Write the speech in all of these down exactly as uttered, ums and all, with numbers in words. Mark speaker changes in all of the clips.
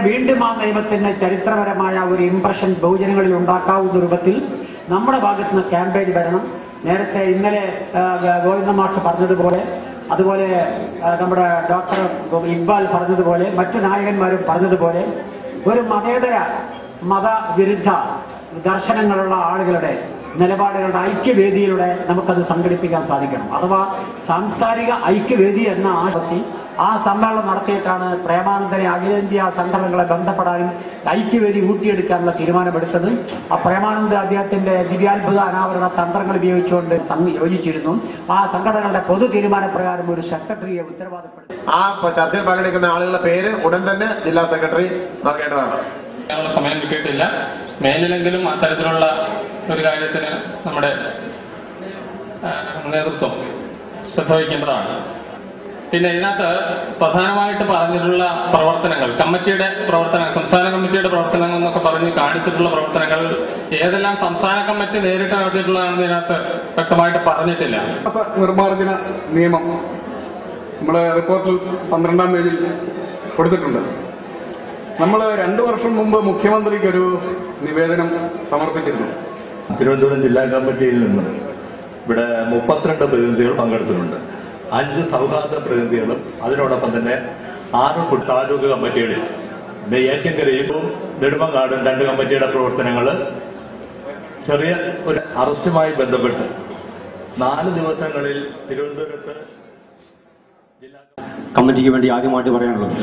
Speaker 1: വീണ്ടും ആ നിയമത്തിന് ചരിത്രപരമായ ഒരു ഇംപ്രഷൻ ബഹുജനങ്ങളിൽ ഉണ്ടാക്കാവുന്ന രൂപത്തിൽ നമ്മുടെ ഭാഗത്ത് നിന്ന് ക്യാമ്പയിൻ വരണം. നേരത്തെ ഇന്നലെ ഗോവിന്ദ മാഷ് പറഞ്ഞതുപോലെ, അതുപോലെ നമ്മുടെ ഡോക്ടർ ഇക്ബാൽ പറഞ്ഞതുപോലെ, മറ്റു നായകന്മാരും പറഞ്ഞതുപോലെ, ഒരു മതേതര മതവിരുദ്ധ ദർശനങ്ങളുള്ള ആളുകളുടെ നിലപാടുകളുടെ ഐക്യവേദിയിലൂടെ നമുക്കത് സംഘടിപ്പിക്കാൻ സാധിക്കണം. അഥവാ സാംസ്കാരിക ഐക്യവേദി എന്ന ആശയത്തിൽ ആ സമ്മേളനം നടത്തിയിട്ടാണ് പ്രേമാനന്ദനെ അഖിലേന്ത്യാ സംഘടനകളെ ബന്ധപ്പെടാനും ഐക്യവേദി ഊട്ടിയെടുക്കാനുള്ള തീരുമാനമെടുത്തത്. ആ പ്രേമാനന്ദ അദ്ദേഹത്തിന്റെ ദിവ്യാത്ഭുത അനാവരണ തന്ത്രങ്ങൾ ഉപയോഗിച്ചുകൊണ്ട് യോജിച്ചിരുന്നു. ആ സംഘടനകളുടെ പൊതു തീരുമാനപ്രകാരം ഒരു സെക്രട്ടറിയെ ഉത്തരവാദപ്പെടുത്തി
Speaker 2: ആ ചർച്ചയിൽ പങ്കെടുക്കുന്ന ആളുകളുടെ പേര് ഉടൻ തന്നെ ജില്ലാ സെക്രട്ടറി നൽകേണ്ടതാണ്.
Speaker 3: സമയം കിട്ടിയിട്ടില്ല. മേലിലെങ്കിലും അത്തരത്തിലുള്ള ഒരു കാര്യത്തിന് നമ്മുടെ നേതൃത്വം ശ്രദ്ധ വയ്ക്കേണ്ടതാണ്. പിന്നെ ഇതിനകത്ത് പ്രധാനമായിട്ട് പറഞ്ഞിട്ടുള്ള പ്രവർത്തനങ്ങൾ, കമ്മിറ്റിയുടെ പ്രവർത്തനങ്ങൾ, സംസ്ഥാന കമ്മിറ്റിയുടെ പ്രവർത്തനങ്ങൾ എന്നൊക്കെ പറഞ്ഞ് കാണിച്ചിട്ടുള്ള പ്രവർത്തനങ്ങൾ ഏതെല്ലാം സംസ്ഥാന കമ്മിറ്റി നേരിട്ട് നടത്തിയിട്ടുള്ളതാണെന്ന് ഇതിനകത്ത് വ്യക്തമായിട്ട് പറഞ്ഞിട്ടില്ല.
Speaker 4: നിർമ്മാർജ്ജന നിയമം നമ്മുടെ റിപ്പോർട്ടിൽ പന്ത്രണ്ടാം പേജിൽ കൊടുത്തിട്ടുണ്ട്. നമ്മൾ രണ്ടു വർഷം മുമ്പ് മുഖ്യമന്ത്രിക്ക് ഒരു നിവേദനം സമർപ്പിച്ചിരുന്നു.
Speaker 5: തിരുവനന്തപുരം ജില്ലാ കമ്മിറ്റിയിൽ നിന്ന് ഇവിടെ മുപ്പത്തിരണ്ട് പ്രതിനിധികൾ പങ്കെടുത്തിട്ടുണ്ട്. അഞ്ച് സൗഹാർദ്ദ പ്രതിനിധികളും അതിനോടൊപ്പം തന്നെ ആറ് താലൂക്ക് കമ്മിറ്റികളിൽ നെയ്യാറ്റിൻകരയും നെടുമങ്ങാടും രണ്ട് കമ്മിറ്റിയുടെ പ്രവർത്തനങ്ങൾ ചെറിയ ഒരു അറസ്റ്റുമായി ബന്ധപ്പെട്ട് നാല് ദിവസങ്ങളിൽ തിരുവനന്തപുരത്ത് ജില്ലാ
Speaker 6: കമ്മിറ്റിക്ക് വേണ്ടി ആദ്യമായിട്ട് പറയാനുള്ളത്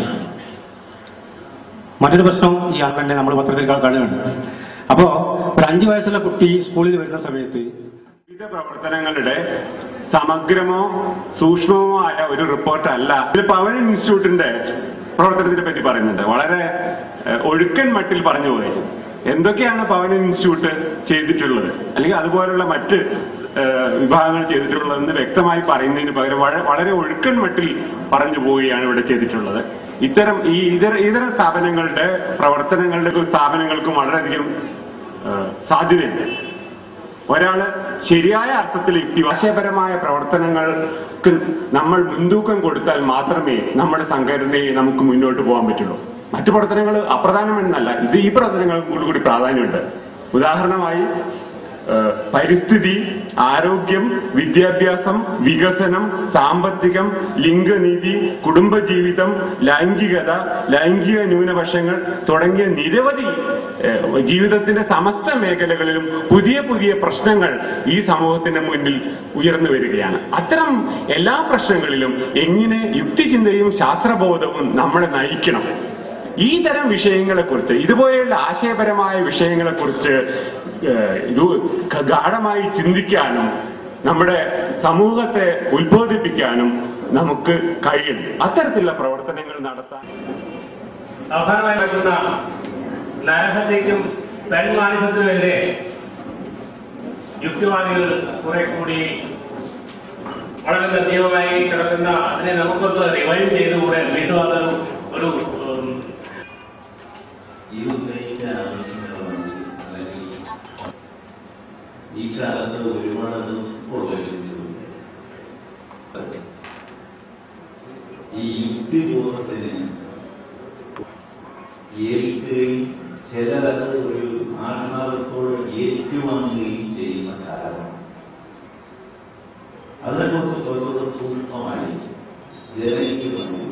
Speaker 6: മറ്റൊരു പ്രശ്നം ഈ ആൾക്കാരെ നമ്മൾ പത്രത്തിൽ കാണുകയാണ്. അപ്പോ ഒരു അഞ്ചു വയസ്സുള്ള കുട്ടി സ്കൂളിൽ വരുന്ന സമയത്ത്
Speaker 7: വിവിധ പ്രവർത്തനങ്ങളുടെ സമഗ്രമോ സൂക്ഷ്മമോ ആയ ഒരു റിപ്പോർട്ടല്ല ഇതിൽ പവൻ ഇൻസ്റ്റിറ്റ്യൂട്ടിന്റെ പ്രവർത്തനത്തിനെ പറ്റി പറയുന്നുണ്ട്. വളരെ ഒഴുക്കൻ മട്ടിൽ പറഞ്ഞുപോയി. എന്തൊക്കെയാണ് പവൻ ഇൻസ്റ്റിറ്റ്യൂട്ട് ചെയ്തിട്ടുള്ളത്, അല്ലെങ്കിൽ അതുപോലുള്ള മറ്റ് വിഭാഗങ്ങൾ ചെയ്തിട്ടുള്ളതെന്ന് വ്യക്തമായി പറയുന്നതിന് പകരം വളരെ ഒഴുക്കൻ മട്ടിൽ പറഞ്ഞു പോവുകയാണ് ഇവിടെ ചെയ്തിട്ടുള്ളത്. ഇത്തരം ഈ ഇതര ഇതര സ്ഥാപനങ്ങളുടെ പ്രവർത്തനങ്ങളുടെ സ്ഥാപനങ്ങൾക്കും വളരെയധികം സാധ്യതയുണ്ട്. ഒരാള് ശരിയായ അർത്ഥത്തിൽ യുക്തിവാശയപരമായ പ്രവർത്തനങ്ങൾക്ക് നമ്മൾ മുൻതൂക്കം കൊടുത്താൽ മാത്രമേ നമ്മുടെ സംഘടനയെ നമുക്ക് മുന്നോട്ട് പോകാൻ പറ്റുള്ളൂ. മറ്റു പ്രവർത്തനങ്ങൾ അപ്രധാനമെന്നല്ല, ഇത് ഈ പ്രവർത്തനങ്ങൾക്ക് കൂടി പ്രാധാന്യമുണ്ട്. ഉദാഹരണമായി പരിസ്ഥിതി, ആരോഗ്യം, വിദ്യാഭ്യാസം, വികസനം, സാമ്പത്തികം, ലിംഗനീതി, കുടുംബജീവിതം, ലൈംഗികത, ലൈംഗിക ന്യൂനപക്ഷങ്ങൾ തുടങ്ങിയ നിരവധി ജീവിതത്തിന്റെ സമസ്ത മേഖലകളിലും പുതിയ പുതിയ പ്രശ്നങ്ങൾ ഈ സമൂഹത്തിന്റെ മുന്നിൽ ഉയർന്നു വരികയാണ്. അത്തരം എല്ലാ പ്രശ്നങ്ങളിലും എങ്ങനെ യുക്തിചിന്തയും ശാസ്ത്രബോധവും നമ്മളെ നയിക്കണം. ഈ തരം വിഷയങ്ങളെക്കുറിച്ച്, ഇതുപോലെയുള്ള ആശയപരമായ വിഷയങ്ങളെക്കുറിച്ച് ഗാഢമായി ചിന്തിക്കാനും നമ്മുടെ സമൂഹത്തെ ഉത്ബോധിപ്പിക്കാനും നമുക്ക് കഴിയുന്നു. അത്തരത്തിലുള്ള പ്രവർത്തനങ്ങൾ നടത്താൻ
Speaker 8: അവസാനമായി വരുന്ന നരഹത്യയ്ക്കും പെൺമാനിസത്തിനുമെതിരെ യുക്തിവാദികൾ കുറെ കൂടി വളരെ സജീവമായി കിടക്കുന്ന അതിനെ നമുക്കൊന്ന് റിവൈവ് ചെയ്തുകൂടെ വീണ്ടും അതൊരു ഒരു
Speaker 9: ഈ ഉന്നയിച്ച ആവശ്യങ്ങളാണ് അല്ലെങ്കിൽ ഈ കാലത്ത് ഒരുപാട് ഉള്ളവരുണ്ട്. ഈ യുക്തിബോധത്തിന് ഏൽക്കുകയും ചിലരത് ഒരു ആത്മാവത്തോട് ഏറ്റുവാങ്ങുകയും ചെയ്യുന്ന കാലമാണ്. അതിനെക്കുറിച്ച് കുറച്ചുകൂടെ സൂക്ഷ്മമായി ജനയ്ക്ക്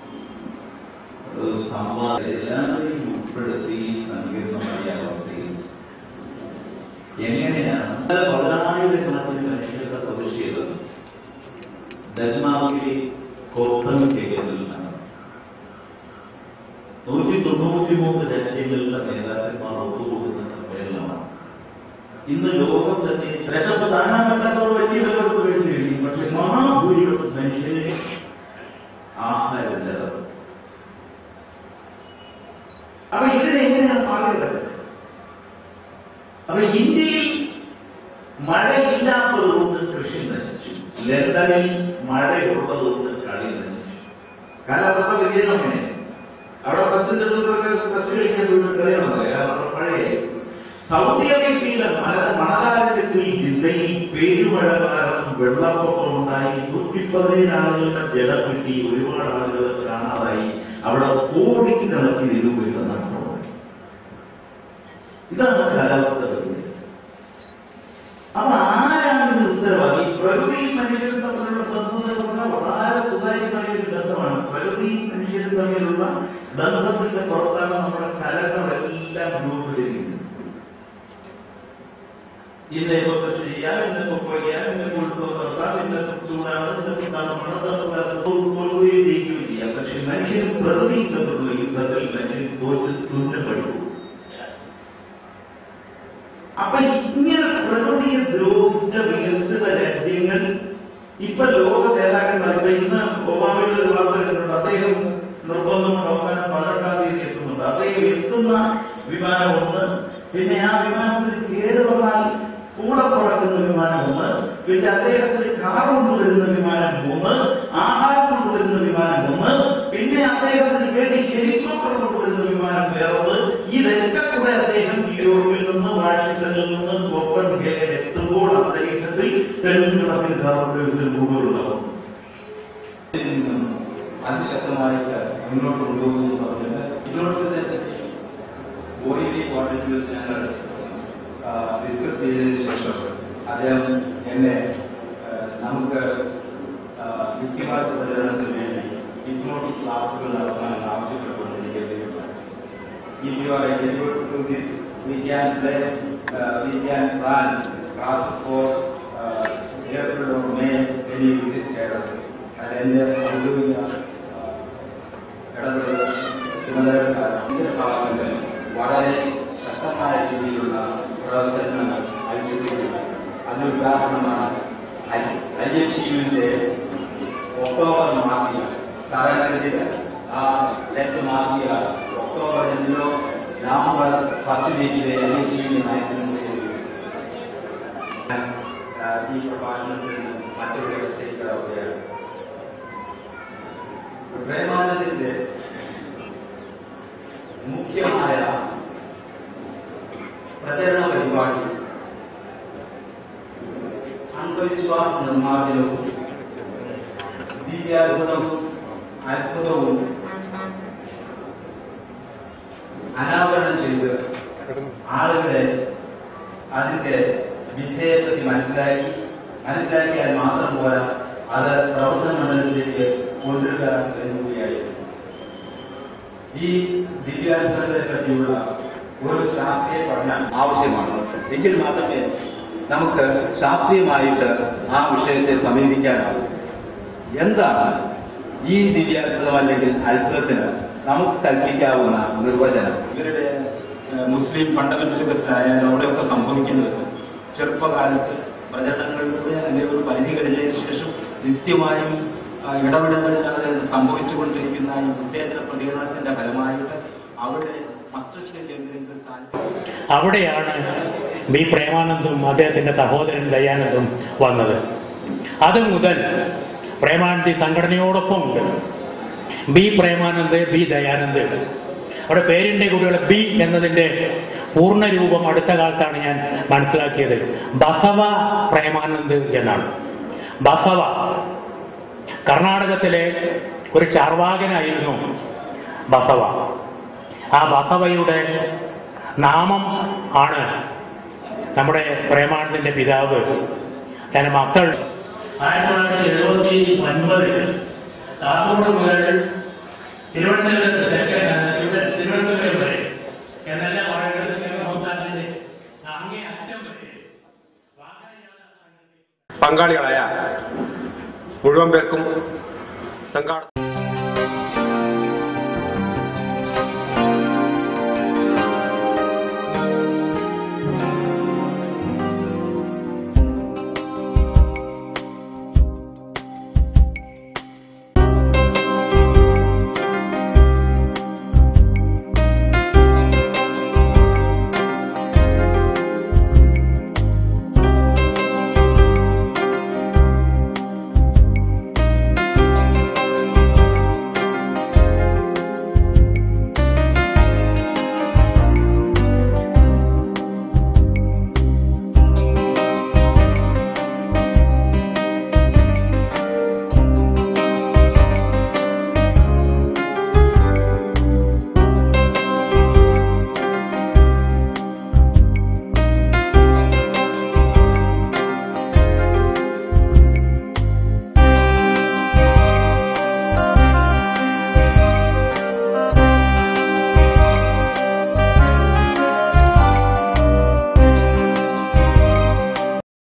Speaker 9: സംവാദം എല്ലാവരെയും ഉൾപ്പെടുത്തി സങ്കീർണമായ അവസ്ഥയിൽ എങ്ങനെയാണ് പതിനായിരക്കണക്കിന് മനുഷ്യരുടെ പ്രതിഷേധം ഡെൻമാർക്കിലെ കോപ്പൻ കേന്ദ്രത്തിൽ നൂറ്റി തൊണ്ണൂറ്റി മൂന്ന് രാജ്യങ്ങളിലെ നേതാക്കന്മാർ ഒത്തുകൂടുന്ന സമ്മേളനമാണ്. ഇന്ന് ലോകം തന്നെ രസപ്രധാനപ്പെട്ടതോട് വലിയവർക്ക് വേണ്ടി കഴിയും. പക്ഷെ മഹാഭൂരിപക്ഷം മനുഷ്യരെ ആഹാരമില്ലാതെ. അപ്പൊ ഇതിനെങ്ങനെയാണ് പാടുള്ളത്? അപ്പൊ ഇന്ത്യയിൽ മഴയില്ലാത്തതുകൊണ്ട് കൃഷി നശിച്ചു, ലണ്ടനിൽ മഴയുള്ളതുകൊണ്ട് കളി നശിച്ചു. കാലാവസ്ഥ വ്യതിയാനം അങ്ങനെ. അവിടെ സച്ചിൻ ടെണ്ടുൽക്കർക്ക് കച്ചു കഴിക്കാൻ കളിയാണെന്നറിയാം, അവിടെ മഴയായി. സൗദി അറേബ്യയിലെ മണലാരത്തിൽ ജില്ലയിൽ പേരുമഴ കാരണം വെള്ളപ്പൊക്കം ഉണ്ടായി, നൂറ്റി പതിനേഴ് ആളുകളുടെ ജലം കിട്ടി, ഒരുപാട് ആളുകൾ കാണാതായി, അവിടെ കോടിക്ക് കണക്കിന് ഇത് വരുന്നതാണ്. ഇതാണ് കാലാവസ്ഥ. അപ്പൊ ആരാണ് ഇത് ഉത്തരവാദി? പ്രകൃതിയും മനുഷ്യരും തമ്മിലുള്ള ബന്ധം എന്ന് പറഞ്ഞാൽ വളരെ സുതാര്യമായ ഒരു ബന്ധമാണ്. പ്രകൃതിയും മനുഷ്യരും തമ്മിലുള്ള ബന്ധത്തിന്റെ പുറത്താണ് നമ്മുടെ കലകളെല്ലാം രൂപപ്പെട്ടിരിക്കുന്നത്. ഇന്ന് ഇപ്പൊ കൃഷി ചെയ്യാം, ഇന്ന് കൊയ്യാം, ഇന്ന് കുളിപ്പ് നടത്താം, ഇന്ന് ചൂടാണ്, ഇന്ന് കൊള്ളുകയും ജയിക്കുകയും ചെയ്യാം. പക്ഷെ മനുഷ്യരും പ്രകൃതിയും തമ്മിലുള്ള യുദ്ധത്തിൽ മനുഷ്യൻ തോറ്റ് തുന്നപ്പെടും. അപ്പൊ ഇങ്ങനെ പ്രകൃതിയെ ദ്രോഹിച്ച വികസിത രാജ്യങ്ങൾ ഇപ്പൊ ലോക നേതാക്കന്മാർ, ഇന്ന് ഒബാമയുടെ ഒരു വാർത്ത കണ്ടിട്ടുണ്ട്. അദ്ദേഹം നിർബന്ധം അവസാനം പന്ത്രണ്ടാം തീയതി എത്തുന്നുണ്ട്. അദ്ദേഹം എത്തുന്ന വിമാനം ഒന്ന്, പിന്നെ ആ വിമാനത്തിൽ കേട് വന്നാൽ കൂടെ പുറക്കുന്ന വിമാനം ഒന്ന്, പിന്നെ അദ്ദേഹത്തിന് കാർ കൊണ്ടുവരുന്ന വിമാനം മൂന്ന്, ആഹാരം കൊണ്ടുവരുന്ന വിമാനം ഒന്ന്, പിന്നെ അദ്ദേഹത്തിന് വേണ്ടി ഹെലികോപ്റ്റർ കൊണ്ടുവരുന്ന വിമാനം വേറത്. ഇതൊക്കെ കൂടെ അദ്ദേഹം യൂറോപ്പിൽ നിന്ന്, വാഷിംഗ്ടണിൽ നിന്ന് കോപ്പൻഹേഗൻ എത്തുമ്പോൾ അന്തരീക്ഷത്തിൽ തെളിഞ്ഞുകിടപ്പിൽ കാർബൺ കൂടുതലുണ്ടാവും.
Speaker 10: അതിശക്തമായിട്ട് മുന്നോട്ട് കൊണ്ടുപോകുന്നു പറഞ്ഞത് ഇതോടൊപ്പം ഓയിലി കോട്ടേജിൽ വെച്ച് ഞങ്ങൾ ഡിസ്കസ് ചെയ്തതിനു ശേഷം അദ്ദേഹം എന്നെ നമുക്ക് യുക്തിവാദ പ്രചരണത്തിന് വേണ്ടി ഹിപ്നോട്ടിക് ക്ലാസുകൾ നടത്താൻ ആവശ്യപ്പെട്ടുകൊണ്ടിരിക്കുകയുണ്ടായി. If you are able to do this, we can play, uh, we can plan classes for uh, April or May when you visit Kerala. And then ഔദ്യോഗിക ഇടപെടൽ ചുമതലക്കാരുടെ ഭാഗങ്ങളിൽ വളരെ ശക്തമായ രീതിയിലുള്ള പ്രവർത്തനങ്ങൾ ആരംഭിച്ചിട്ടുണ്ട്. അതിന് ഉദാഹരണമാണ് ഐ എച്ച് യുവിന്റെ ഒക്ടോബർ മാസിക. സാധാരണഗതിയിൽ ആ ടെൻത്ത് മാസിക ഒക്ടോബർ രണ്ടിലോ നവംബർ ഫസ്റ്റ് വീക്കിലെ ഐ എച്ച് യുവിന്റെ മാക്സിമം ഈ പ്രഭാഷണത്തിൽ മറ്റൊരു ഇടത്തേക്ക് കടക്കുകയാണ്. പ്രേമാനന്ദന്റെ മുഖ്യമായ പ്രചരണ പരിപാടി അന്ധവിശ്വാസ നിർമ്മാർജ്ജനവും ദിവ്യാത്ഭുതവും അത്ഭുതവും അനാവരണം ചെയ്ത് ആളുകളെ അതിന്റെ വിധേയത്വത്തിൽ മനസ്സിലാക്കി മനസ്സിലാക്കിയാൽ മാത്രം പോരാ, അത് പ്രവർത്തന മണ്ഡലത്തിലേക്ക് കൊണ്ടുവരിക എന്നുകൂടിയായിരുന്നു. ഈ ദിവ്യാത്ഭുതങ്ങളെ പറ്റിയുള്ള ഒരു ശാസ്ത്രീയ പഠനം ആവശ്യമാണ്. എങ്കിൽ മാത്രമേ നമുക്ക് ശാസ്ത്രീയമായിട്ട് ആ വിഷയത്തെ സമീപിക്കാനാവും. എന്താണ് ഈ ദിവ്യാത്ഭുതം അല്ലെങ്കിൽ അത്ഭുതത്തിന് നമുക്ക് കൽപ്പിക്കാവുന്ന നിർവചനം?
Speaker 11: ഇവരുടെ മുസ്ലിം ഫണ്ടമെന്റലിസ്റ്റായാലും അവിടെയൊക്കെ സംഭവിക്കുന്നത് ചെറുപ്പകാലത്ത് പ്രചരണങ്ങളിലൂടെ അല്ലെങ്കിൽ ഒരു പരിധി കഴിഞ്ഞതിന് ശേഷം നിത്യമായും ഇടപെടലുകളിൽ അത് സംഭവിച്ചുകൊണ്ടിരിക്കുന്ന ഈ ഉത്തേജന പ്രതികരണത്തിന്റെ ഫലമായിട്ട് അവിടെ മസ്തിഷ്ക കേന്ദ്രങ്ങൾ
Speaker 12: അവിടെയാണ് ബി പ്രേമാനന്ദും അദ്ദേഹത്തിന്റെ സഹോദരൻ ദയാനന്ദും വന്നത്. അത് മുതൽ പ്രേമാനന്ദി സംഘടനയോടൊപ്പം ഉണ്ട്. B Premanand, B Dayanand. അവിടെ പേരിന്റെ കൂടെയുള്ള ബി എന്നതിന്റെ പൂർണ്ണരൂപം അടുത്ത കാലത്താണ് ഞാൻ മനസ്സിലാക്കിയത്. ബസവ പ്രേമാനന്ദ് എന്നാണ്. ബസവ കർണാടകത്തിലെ ഒരു ചാർവാകനായിരുന്നു ബസവ. ആ ബസവയുടെ നാമം ആണ് നമ്മുടെ പ്രേമാനന്ദന്റെ പിതാവ് തന്റെ മക്കൾ
Speaker 9: ആയിരത്തി തൊള്ളായിരത്തി എഴുപത്തി ഒൻപതിൽ കാസർഗോഡ് മുതൽ തിരുവനന്തപുരത്ത് തിരുവനന്തപുരം വരെ എന്നെല്ലാം പറയുന്നത് സംസ്ഥാനത്തിന്റെ അങ്ങേ അറ്റം വരെ
Speaker 2: പങ്കാളികളായ മുഴുവൻ പേർക്കും സംഘാടന